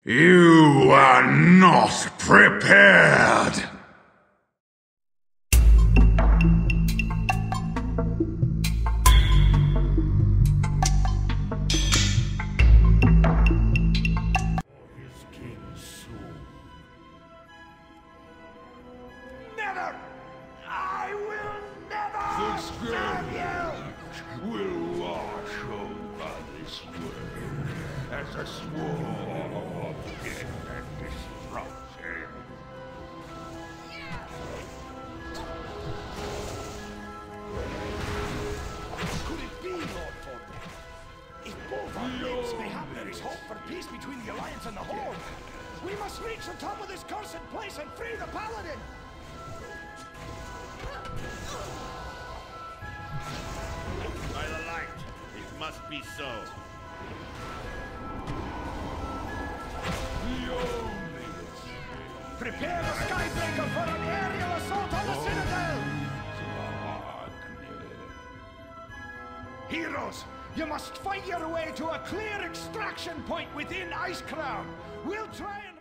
You are not prepared! Never! I will never The serve you! scourge will wash over this world as a swarm of death and destruction. Could it be, Lord Thornton? If both our lives mayhap there is hope for peace between the Alliance and the Horde. We must reach the top of this cursed place and free the Paladin! By the light, it must be so. The only Prepare the Skybreaker for an aerial assault on the Citadel! Heroes, you must fight your way to a clear extraction point within Icecrown. We'll try and